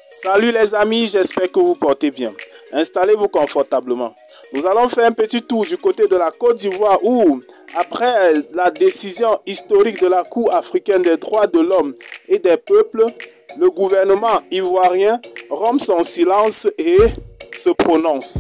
Salut les amis, j'espère que vous portez bien. Installez-vous confortablement. Nous allons faire un petit tour du côté de la Côte d'Ivoire où, après la décision historique de la Cour africaine des droits de l'homme et des peuples, le gouvernement ivoirien rompt son silence et se prononce.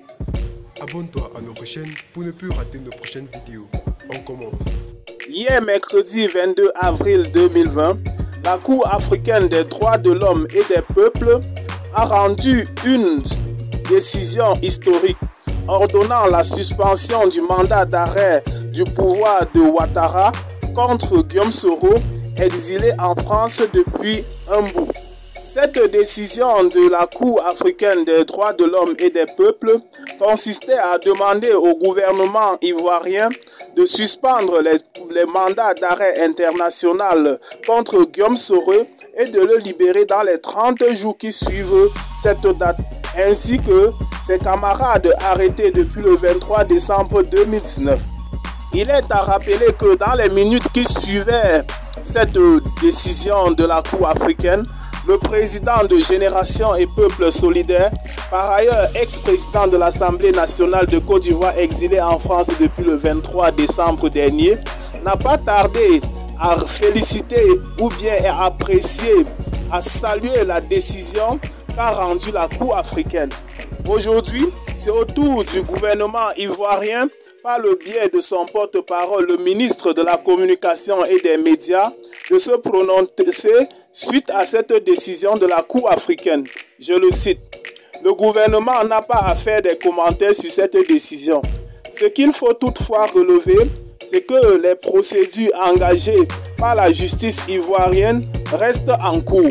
Abonne-toi à notre chaîne pour ne plus rater nos prochaines vidéos. On commence. Hier, mercredi 22 avril 2020, la Cour africaine des droits de l'homme et des peuples a rendu une décision historique ordonnant la suspension du mandat d'arrêt du pouvoir de Ouattara contre Guillaume Soro, exilé en France depuis un bout. Cette décision de la Cour africaine des droits de l'homme et des peuples consistait à demander au gouvernement ivoirien de suspendre les mandats d'arrêt international contre Guillaume Soro et de le libérer dans les 30 jours qui suivent cette date, ainsi que ses camarades arrêtés depuis le 23 décembre 2019. Il est à rappeler que dans les minutes qui suivaient cette décision de la Cour africaine, le président de Génération et Peuple Solidaire, par ailleurs ex-président de l'Assemblée nationale de Côte d'Ivoire exilé en France depuis le 23 décembre dernier, n'a pas tardé à féliciter ou bien à apprécier, à saluer la décision qu'a rendue la Cour africaine. Aujourd'hui, c'est au tour du gouvernement ivoirien, par le biais de son porte-parole, le ministre de la Communication et des Médias, de se prononcer suite à cette décision de la Cour africaine. Je le cite. Le gouvernement n'a pas à faire des commentaires sur cette décision. Ce qu'il faut toutefois relever, c'est que les procédures engagées par la justice ivoirienne restent en cours.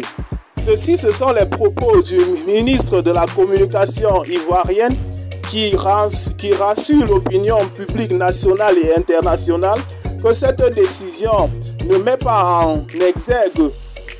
Ce sont les propos du ministre de la Communication ivoirienne qui rassure l'opinion publique nationale et internationale que cette décision ne met pas en exergue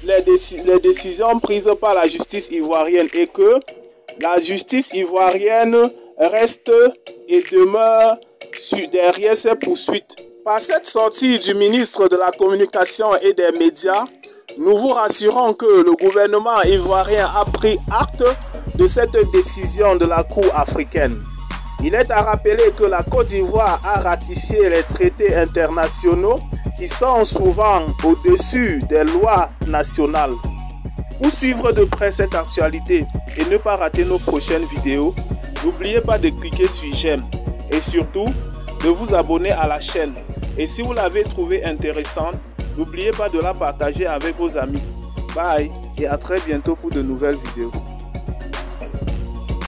les décisions prises par la justice ivoirienne et que la justice ivoirienne reste et demeure derrière ces poursuites. Par cette sortie du ministre de la Communication et des Médias, nous vous rassurons que le gouvernement ivoirien a pris acte de cette décision de la Cour africaine. Il est à rappeler que la Côte d'Ivoire a ratifié les traités internationaux qui sont souvent au-dessus des lois nationales. Pour suivre de près cette actualité et ne pas rater nos prochaines vidéos, n'oubliez pas de cliquer sur j'aime et surtout de vous abonner à la chaîne. Et si vous l'avez trouvée intéressante, n'oubliez pas de la partager avec vos amis. Bye et à très bientôt pour de nouvelles vidéos.